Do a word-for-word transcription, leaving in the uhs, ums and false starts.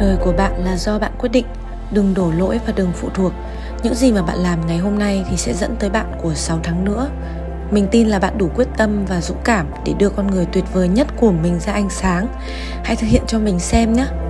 đời của bạn là do bạn quyết định. Đừng đổ lỗi và đừng phụ thuộc. Những gì mà bạn làm ngày hôm nay thì sẽ dẫn tới bạn của sáu tháng nữa. Mình tin là bạn đủ quyết tâm và dũng cảm để đưa con người tuyệt vời nhất của mình ra ánh sáng. Hãy thực hiện cho mình xem nhé.